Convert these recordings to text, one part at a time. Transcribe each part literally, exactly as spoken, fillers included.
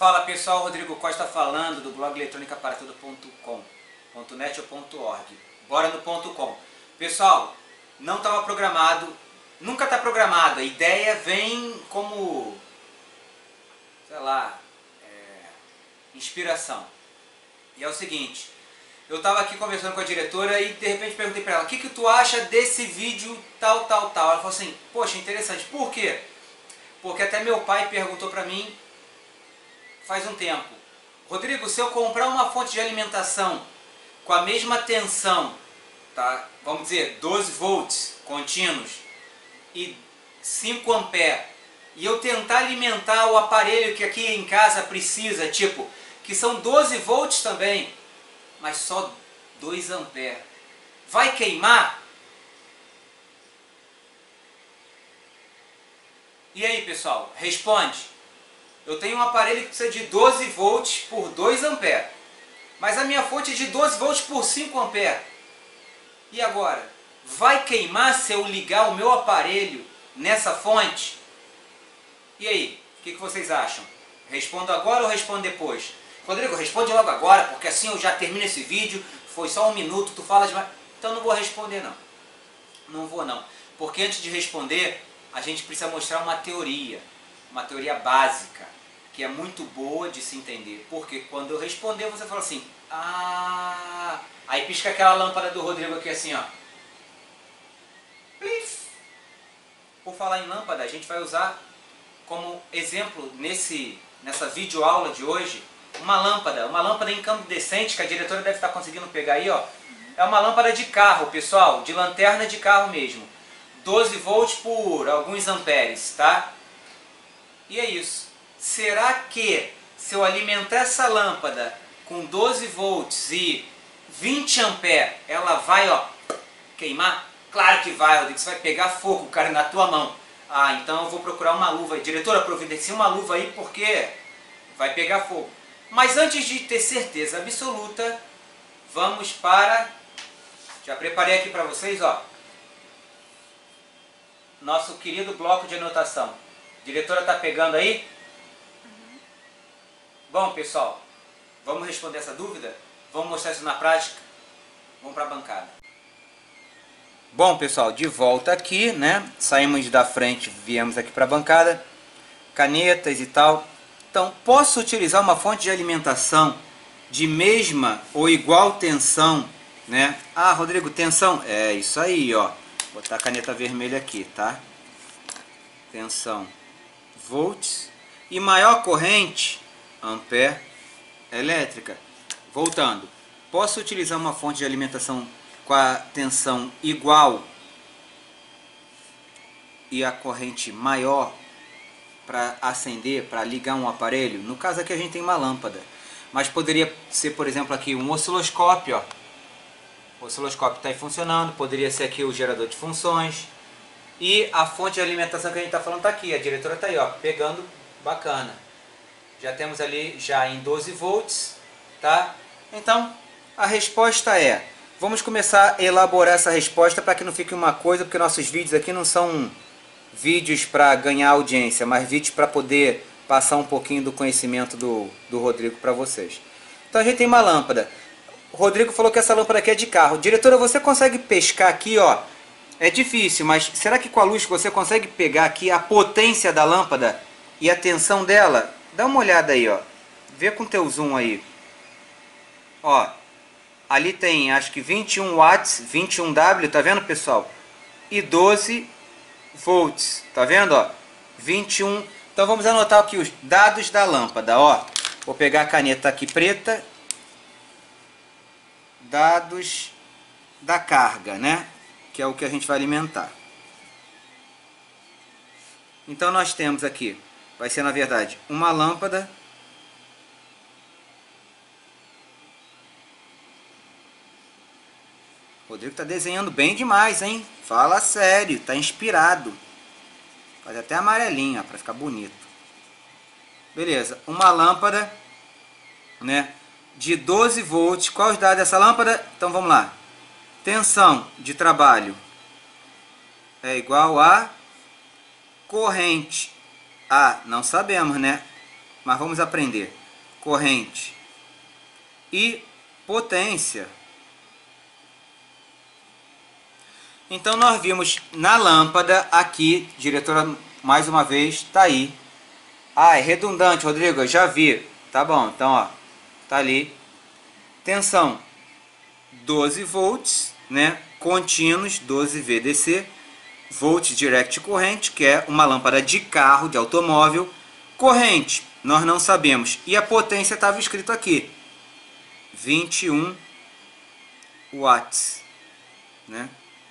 Fala pessoal, Rodrigo Costa falando do blog eletrônica para tudo ponto com, .net ou .org. Bora no .com. Pessoal, não estava programado, nunca está programado, a ideia vem como, sei lá, é, inspiração. E é o seguinte, eu estava aqui conversando com a diretora e de repente perguntei para ela, o que, que tu acha desse vídeo tal, tal, tal? Ela falou assim, poxa, interessante, por quê? Porque até meu pai perguntou para mim faz um tempo, Rodrigo, se eu comprar uma fonte de alimentação com a mesma tensão, tá? Vamos dizer, doze volts contínuos e cinco amperes, e eu tentar alimentar o aparelho que aqui em casa precisa, tipo, que são doze volts também, mas só dois amperes, vai queimar? E aí pessoal, responde. Eu tenho um aparelho que precisa de doze volts por dois amperes, mas a minha fonte é de doze volts por cinco amperes. E agora? Vai queimar se eu ligar o meu aparelho nessa fonte? E aí? O que, que vocês acham? Respondo agora ou respondo depois? Rodrigo, responde logo agora, porque assim eu já termino esse vídeo. Foi só um minuto, tu fala demais. Então não vou responder não. Não vou não. Porque antes de responder, a gente precisa mostrar uma teoria. Uma teoria básica, que é muito boa de se entender. Porque quando eu responder, você fala assim, ah... Aí pisca aquela lâmpada do Rodrigo aqui assim, ó. Plif. Por falar em lâmpada, a gente vai usar como exemplo nesse, nessa videoaula de hoje, uma lâmpada, uma lâmpada incandescente, que a diretora deve estar conseguindo pegar aí, ó. É uma lâmpada de carro, pessoal, de lanterna de carro mesmo. doze volts por alguns amperes, tá? E é isso. Será que se eu alimentar essa lâmpada com doze volts e vinte amperes, ela vai, ó, queimar? Claro que vai, Rodrigo, você vai pegar fogo, cara, na tua mão. Ah, então eu vou procurar uma luva. Diretora, providencia uma luva aí porque vai pegar fogo. Mas antes de ter certeza absoluta, vamos para... Já preparei aqui para vocês, ó, nosso querido bloco de anotação. A diretora tá pegando aí? Uhum. Bom, pessoal, vamos responder essa dúvida? Vamos mostrar isso na prática? Vamos para a bancada. Bom, pessoal, de volta aqui, né? Saímos da frente, viemos aqui para a bancada. Canetas e tal. Então, posso utilizar uma fonte de alimentação de mesma ou igual tensão, né? Ah, Rodrigo, tensão? É isso aí, ó. Vou botar a caneta vermelha aqui, tá? Tensão volts e maior corrente ampere elétrica. Voltando, posso utilizar uma fonte de alimentação com a tensão igual e a corrente maior para acender, para ligar um aparelho? No caso aqui a gente tem uma lâmpada, mas poderia ser, por exemplo, aqui um osciloscópio, ó. O osciloscópio está aí funcionando, poderia ser aqui o gerador de funções. E a fonte de alimentação que a gente está falando está aqui, a diretora está aí, ó, pegando, bacana. Já temos ali já em doze volts, tá? Então, a resposta é, vamos começar a elaborar essa resposta para que não fique uma coisa, porque nossos vídeos aqui não são vídeos para ganhar audiência, mas vídeos para poder passar um pouquinho do conhecimento do, do Rodrigo para vocês. Então a gente tem uma lâmpada. O Rodrigo falou que essa lâmpada aqui é de carro. Diretora, você consegue pescar aqui, ó? É difícil, mas será que com a luz você consegue pegar aqui a potência da lâmpada e a tensão dela? Dá uma olhada aí, ó. Vê com teu zoom aí. Ó, ali tem acho que vinte e um watts, vinte e um W, tá vendo, pessoal? E doze volts, tá vendo, ó? vinte e um. Então vamos anotar aqui os dados da lâmpada, ó. Vou pegar a caneta aqui preta. Dados da carga, né? Que é o que a gente vai alimentar. Então nós temos aqui, vai ser na verdade uma lâmpada o Rodrigo está desenhando bem demais, hein? Fala sério, tá inspirado. Faz até amarelinha para ficar bonito. Beleza, uma lâmpada, né, de doze volts. Qual os dados dessa lâmpada? Então vamos lá. Tensão de trabalho é igual a corrente. Ah, não sabemos, né? mas vamos aprender. Corrente e potência. Então nós vimos na lâmpada aqui, diretora, mais uma vez, tá aí. Ah, é redundante, Rodrigo, eu já vi. Tá bom, então ó, tá ali. Tensão doze volts, né? Contínuos doze V D C. Volt direct corrente, que é uma lâmpada de carro, de automóvel. Corrente, nós não sabemos. E a potência estava escrito aqui, vinte e um watts, né?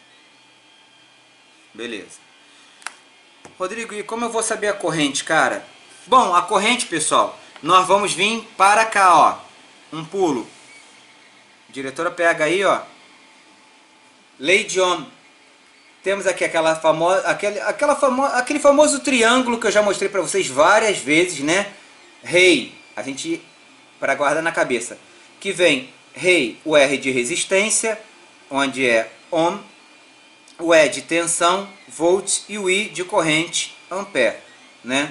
Beleza. Rodrigo, e como eu vou saber a corrente, cara? Bom, a corrente, pessoal, nós vamos vir para cá, ó. Um pulo. Diretora, pega aí, ó. Lei de Ohm. Temos aqui aquela famosa, aquele, aquela famo, aquele famoso triângulo que eu já mostrei para vocês várias vezes, né? Rei, a gente, para guardar na cabeça, que vem Rei, o R de resistência, onde é Ohm, o E de tensão, volts, e o I de corrente, ampere, né?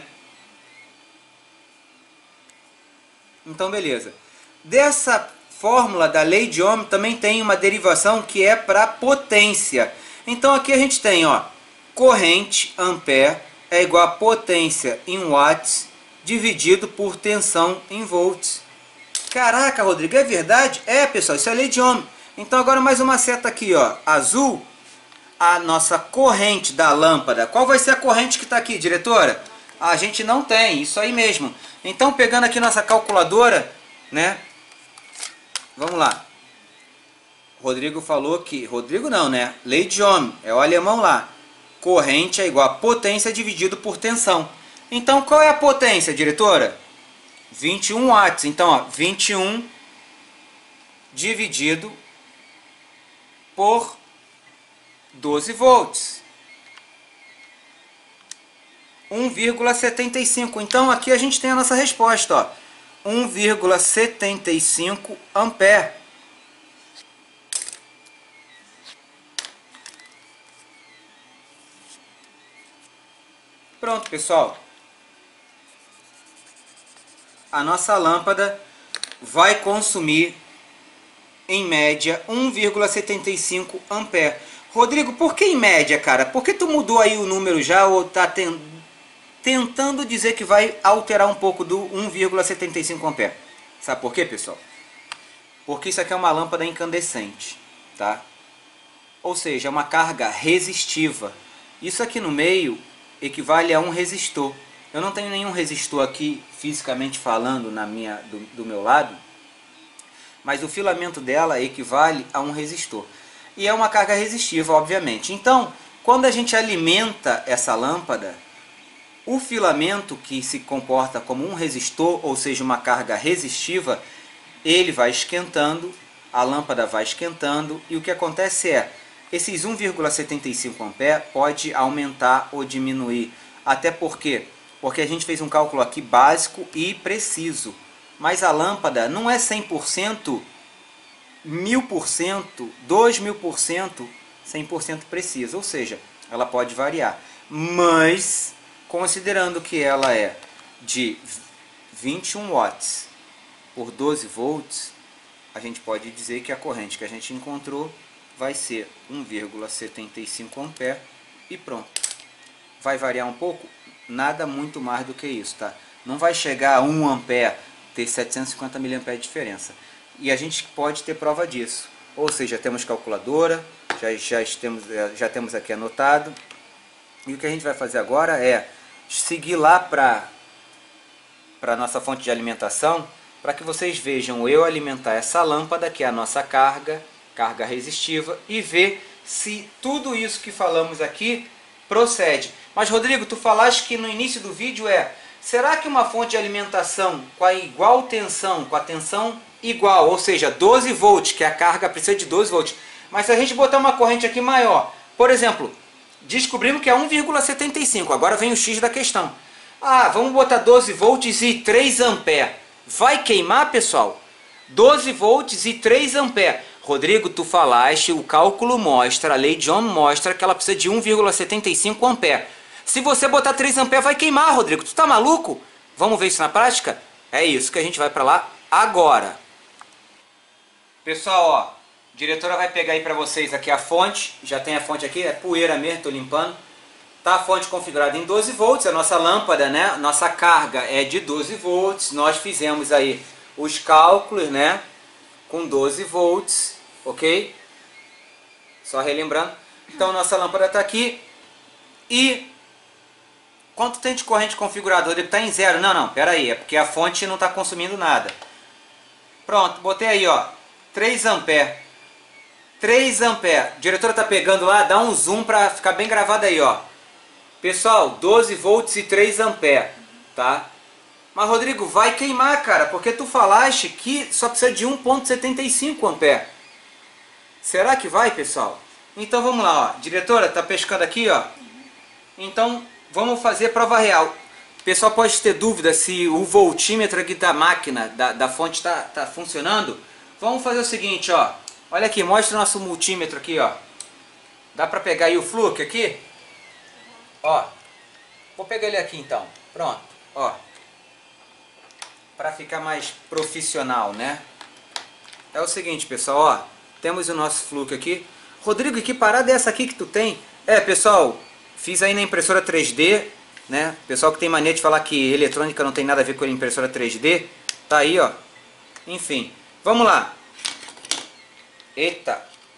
Então, beleza. Dessa fórmula da lei de Ohm também tem uma derivação que é para potência. Então aqui a gente tem, ó, corrente ampere é igual a potência em watts dividido por tensão em volts. Caraca, Rodrigo, é verdade? É, pessoal, isso é lei de Ohm. Então agora mais uma seta aqui, ó, azul, a nossa corrente da lâmpada. Qual vai ser a corrente que está aqui, diretora? A gente não tem, isso aí mesmo. Então pegando aqui nossa calculadora, né? Vamos lá. Rodrigo falou que... Rodrigo não, né? Lei de Ohm. É o alemão lá. Corrente é igual a potência dividido por tensão. Então, qual é a potência, diretora? vinte e um watts. Então, ó, vinte e um dividido por doze volts. um vírgula setenta e cinco. Então, aqui a gente tem a nossa resposta, ó. um vírgula setenta e cinco ampere. Pronto, pessoal. A nossa lâmpada vai consumir, em média, um vírgula setenta e cinco ampere. Rodrigo, por que em média, cara? Por que tu mudou aí o número já ou tá ten... tentando dizer que vai alterar um pouco do um vírgula setenta e cinco ampere? Sabe por quê, pessoal? Porque isso aqui é uma lâmpada incandescente, tá? Ou seja, é uma carga resistiva. Isso aqui no meio equivale a um resistor. Eu não tenho nenhum resistor aqui, fisicamente falando, na minha, do, do meu lado, mas o filamento dela equivale a um resistor. E é uma carga resistiva, obviamente. Então, quando a gente alimenta essa lâmpada, o filamento que se comporta como um resistor, ou seja, uma carga resistiva, ele vai esquentando, a lâmpada vai esquentando, e o que acontece é, esses um vírgula setenta e cinco ampere pode aumentar ou diminuir. Até porque, porque a gente fez um cálculo aqui básico e preciso. Mas a lâmpada não é cem por cento, mil por cento, dois mil por cento, cem por cento precisa. Ou seja, ela pode variar. Mas, considerando que ela é de vinte e um watts por doze volts, a gente pode dizer que a corrente que a gente encontrou vai ser um vírgula setenta e cinco ampere e pronto. Vai variar um pouco? Nada muito mais do que isso, tá? Não vai chegar a um ampere, ter setecentos e cinquenta miliamperes de diferença. E a gente pode ter prova disso. Ou seja, temos calculadora, já, já, temos, já temos aqui anotado. E o que a gente vai fazer agora é seguir lá para a nossa fonte de alimentação, para que vocês vejam eu alimentar essa lâmpada, que é a nossa carga, carga resistiva, e ver se tudo isso que falamos aqui procede. Mas Rodrigo, tu falaste que no início do vídeo é, será que uma fonte de alimentação com a igual tensão, com a tensão igual, ou seja, doze volts, que a carga precisa de doze volts, mas se a gente botar uma corrente aqui maior, por exemplo, descobrimos que é um vírgula setenta e cinco, agora vem o X da questão. Ah, vamos botar doze volts e três amperes. Vai queimar, pessoal? doze volts e três amperes. Rodrigo, tu falaste, o cálculo mostra, a lei de Ohm mostra que ela precisa de um vírgula setenta e cinco ampere. Se você botar três amperes, vai queimar, Rodrigo. Tu tá maluco? Vamos ver isso na prática? É isso que a gente vai para lá agora. Pessoal, ó, a diretora vai pegar aí para vocês aqui a fonte. Já tem a fonte aqui, é poeira mesmo, estou limpando. Tá a fonte configurada em doze volts, a nossa lâmpada, né? Nossa carga é de doze volts. Nós fizemos aí os cálculos, né? Com doze volts, ok? Só relembrando. Então nossa lâmpada está aqui. E quanto tem de corrente configurada? Ele está em zero. Não, não, pera aí. É porque a fonte não está consumindo nada. Pronto, botei aí, ó. três amperes. três amperes. A diretora está pegando lá, dá um zoom para ficar bem gravado aí, ó. Pessoal, doze volts e três amperes, tá? Mas Rodrigo, vai queimar, cara, porque tu falaste que só precisa de um ponto setenta e cinco amperes. Será que vai, pessoal? Então vamos lá, ó. Diretora, tá pescando aqui, ó. Então vamos fazer prova real. O pessoal pode ter dúvida se o voltímetro aqui da máquina, da, da fonte tá, tá funcionando. Vamos fazer o seguinte, ó. Olha aqui, mostra o nosso multímetro aqui, ó. Dá pra pegar aí o fluxo aqui? Ó, vou pegar ele aqui então, pronto, ó, para ficar mais profissional, né? É o seguinte, pessoal, ó, temos o nosso fluxo aqui. Rodrigo, que parada é essa aqui que tu tem? É, pessoal, fiz aí na impressora três D, né? Pessoal que tem mania de falar que eletrônica não tem nada a ver com a impressora três D, tá aí, ó. Enfim, vamos lá. Eita.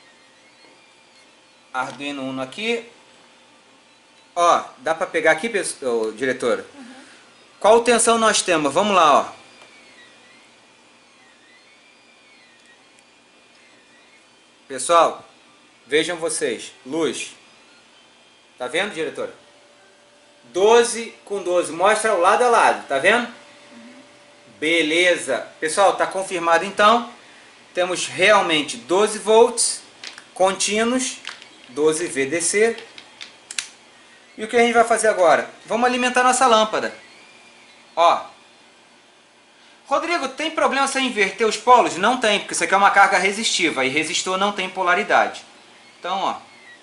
Arduino Uno aqui. Ó, dá pra pegar aqui, oh, diretora? Uhum. Qual tensão nós temos? Vamos lá, ó. Pessoal, vejam vocês. Luz. Tá vendo, diretora? doze com doze. Mostra o lado a lado. Tá vendo? Uhum. Beleza. Pessoal, tá confirmado então. Temos realmente doze volts contínuos. doze V D C. E o que a gente vai fazer agora? Vamos alimentar nossa lâmpada. Ó. Rodrigo, tem problema se eu inverter os polos? Não tem, porque isso aqui é uma carga resistiva. E resistor não tem polaridade. Então, ó.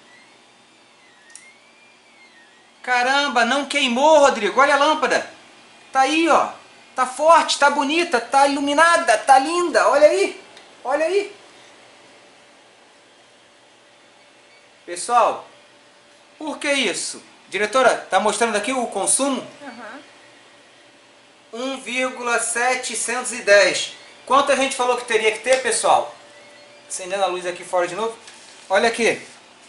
Caramba, não queimou, Rodrigo. Olha a lâmpada. Tá aí, ó. Tá forte, tá bonita, tá iluminada, tá linda. Olha aí. Olha aí. Pessoal, por que isso? Diretora, tá mostrando aqui o consumo? Uhum. um vírgula setecentos e dez. Quanto a gente falou que teria que ter, pessoal? Acendendo a luz aqui fora de novo. Olha aqui.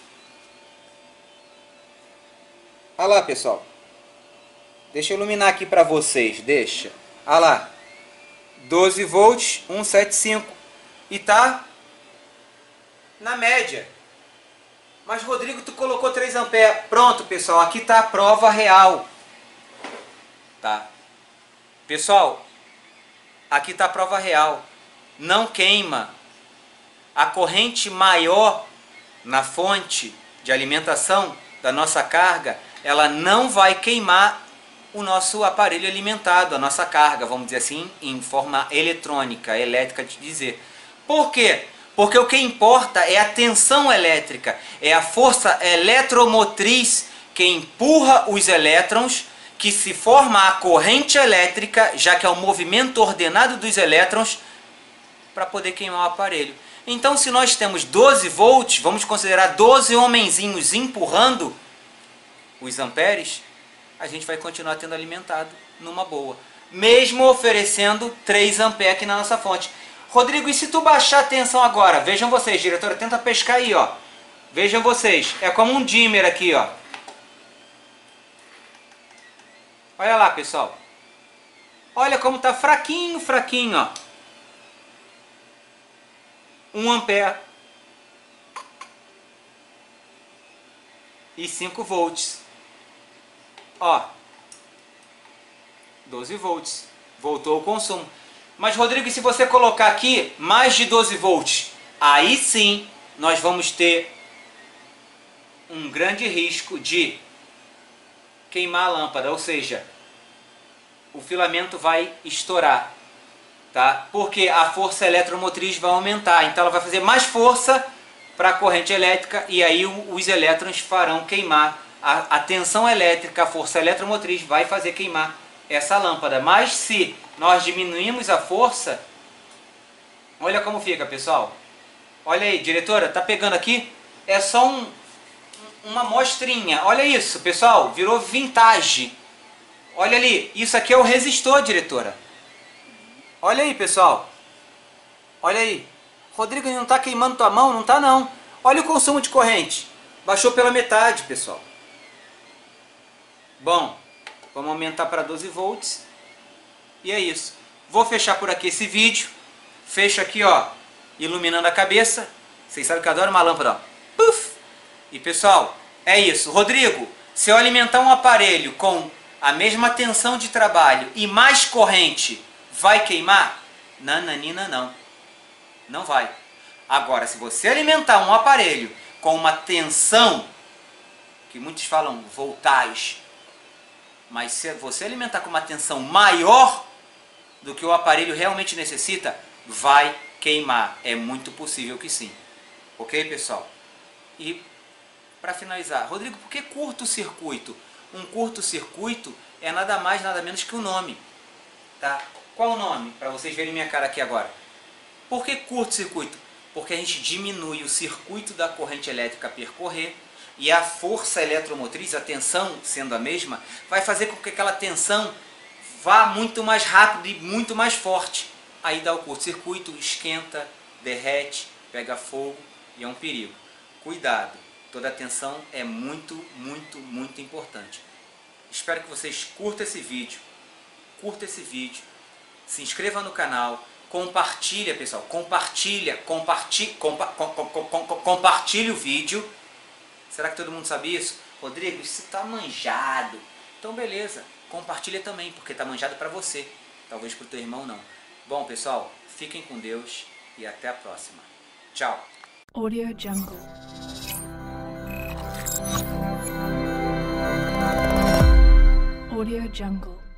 Olha lá, pessoal. Deixa eu iluminar aqui para vocês. Deixa. Olha lá. doze volts, cento e setenta e cinco. E tá na média. Mas, Rodrigo, tu colocou três amperes. Pronto, pessoal. Aqui está a prova real. Tá? Pessoal, aqui está a prova real. Não queima. A corrente maior na fonte de alimentação da nossa carga, ela não vai queimar o nosso aparelho alimentado, a nossa carga, vamos dizer assim, em forma eletrônica, elétrica de dizer. Por quê? Porque o que importa é a tensão elétrica, é a força eletromotriz que empurra os elétrons, que se forma a corrente elétrica, já que é o movimento ordenado dos elétrons, para poder queimar o aparelho. Então, se nós temos doze volts, vamos considerar doze homenzinhos empurrando os amperes, a gente vai continuar tendo alimentado numa boa, mesmo oferecendo três amperes aqui na nossa fonte. Rodrigo, e se tu baixar a tensão agora? Vejam vocês, diretora, tenta pescar aí, ó. Vejam vocês, é como um dimmer aqui, ó. Olha lá, pessoal. Olha como tá fraquinho, fraquinho, ó. um ampere. E cinco volts. Ó. doze volts. Voltou o consumo. Mas, Rodrigo, e se você colocar aqui mais de doze volts? Aí sim, nós vamos ter um grande risco de queimar a lâmpada. Ou seja, o filamento vai estourar. Tá? Porque a força eletromotriz vai aumentar. Então ela vai fazer mais força para a corrente elétrica e aí os elétrons farão queimar. A, a tensão elétrica, a força eletromotriz vai fazer queimar essa lâmpada. Mas se nós diminuímos a força, olha como fica, pessoal. Olha aí, diretora, tá pegando aqui? É só um, uma amostrinha. Olha isso, pessoal, virou vintage. Olha ali, isso aqui é o resistor, diretora. Olha aí, pessoal. Olha aí. Rodrigo, não tá queimando tua mão? Não tá, não. Olha o consumo de corrente. Baixou pela metade, pessoal. Bom, vamos aumentar para doze volts. E é isso. Vou fechar por aqui esse vídeo. Fecho aqui, ó, iluminando a cabeça. Vocês sabem que eu adoro uma lâmpada, ó. Puf! E pessoal, é isso. Rodrigo, se eu alimentar um aparelho com a mesma tensão de trabalho e mais corrente, vai queimar? Nananina, não. Não vai. Agora, se você alimentar um aparelho com uma tensão, que muitos falam voltagem, mas se você alimentar com uma tensão maior do que o aparelho realmente necessita, vai queimar. É muito possível que sim. Ok, pessoal? E para finalizar, Rodrigo, por que curto-circuito? Um curto-circuito é nada mais, nada menos que o nome. Tá? Qual o nome? Para vocês verem minha cara aqui agora. Por que curto-circuito? Porque a gente diminui o circuito da corrente elétrica a percorrer e a força eletromotriz, a tensão sendo a mesma, vai fazer com que aquela tensão vá muito mais rápido e muito mais forte. Aí dá o curto-circuito, esquenta, derrete, pega fogo e é um perigo. Cuidado, toda a tensão é muito, muito, muito importante. Espero que vocês curtam esse vídeo, curta esse vídeo, se inscreva no canal, compartilha, pessoal, compartilha, compartilha, compa, com, com, com, com, compartilha o vídeo. Será que todo mundo sabe isso? Rodrigo, isso está manjado. Então beleza, compartilha também, porque está manjado para você, talvez para o teu irmão não. Bom, pessoal, fiquem com Deus e até a próxima. Tchau. Audio Jungle. Audio Jungle.